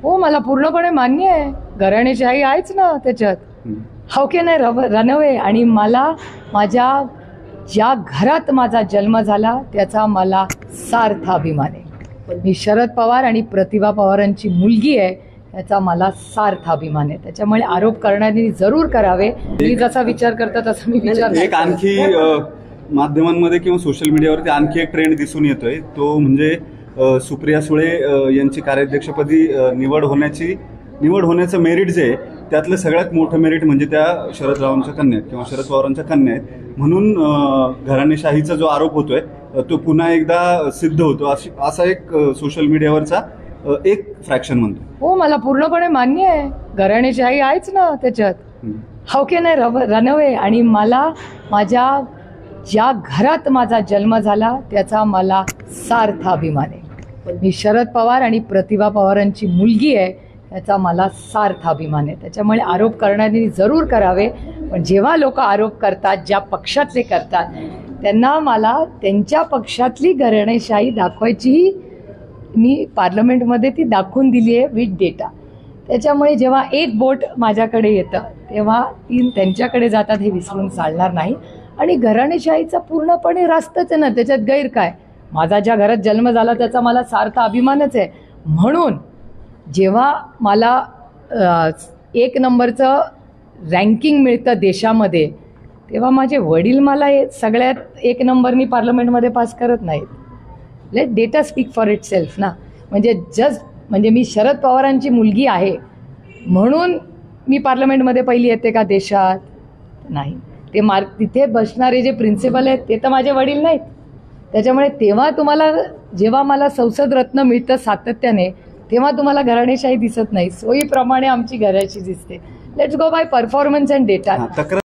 हो, मला पूर्णपणे मान्य आहे. घराणेशाही आहेच ना त्याच्यात. How can I run away? आणि मला माझ्या ज्या घरात माझा जन्म झाला त्याचा मला सार्थ अभिमान आहे. मी शरद पवार आणि प्रतिभा पवारांची मुलगी आहे याचा मला सार्थ अभिमान आहे. त्याच्यामुळे आरोप करणाऱ्यांनी जरूर करावे. मी जसा विचार करतो तसा मी विचार. एक आणखी माध्यमांमध्ये किंवा सोशल मीडियावरती आणखी एक ट्रेंड दिसून येतोय, तो म्हणजे सुप्रिया सुळे यांची कार्याध्यक्षपदी निवड होण्याचं मेरिट जे आहे त्यातलं सगळ्यात मोठं मेरिट म्हणजे त्या शरदरावांच्या कन्या किंवा शरद पवारांच्या कन्या आहेत म्हणून घराणेशाहीचा जो आरोप होतोय तो पुन्हा एकदा सिद्ध होतो असा एक सोशल मीडियावरचा एक फ्रॅक्शन म्हणतो. हो, मला पूर्णपणे मान्य आहे. घराणेशाही आहेच ना त्याच्यात. How can I run away? आणि मला माझ्या ज्या घरात माझा जन्म झाला त्याचा मला सार्थ अभिमान आहे. मी शरद पवार आणि प्रतिभा पवारांची मुलगी आहे याचा मला सार्थ अभिमान आहे. त्याच्यामुळे आरोप करणाऱ्यांनी जरूर करावे. पण जेव्हा लोक आरोप करतात, ज्या पक्षातले करतात, त्यांना मला त्यांच्या पक्षातली घराणेशाही दाखवायचीही मी पार्लमेंटमध्ये ती दाखवून दिली आहे विथ डेटा. त्याच्यामुळे जेव्हा एक बोट माझ्याकडे येतं तेव्हा तीन त्यांच्याकडे जातात हे विसरून चालणार नाही. आणि घराणेशाहीचा पूर्णपणे रास्तच आहे ना, त्याच्यात गैर काय? माझा ज्या घरात जन्म झाला त्याचा मला सार्थ अभिमानच आहे. म्हणून जेव्हा मला 1 नंबरचं रँकिंग मिळतं देशामध्ये तेव्हा माझे वडील मला सगळ्यात 1 नंबरनी पार्लमेंटमध्ये पास करत नाहीत. Let data speak for itself ना. म्हणजे मी शरद पवारांची मुलगी आहे म्हणून मी पार्लमेंटमध्ये पहिली येते का देशात? नाही. ते तिथे बसणारे जे प्रिन्सिपल आहेत ते तर माझे वडील नाहीत. त्याच्यामुळे जेव्हा मला संसद रत्न मिळतं सातत्याने तेव्हा तुम्हाला घराणेशाही दिसत नाही. सोयीप्रमाणे आमची घराची दिसते. Let's go by performance and data.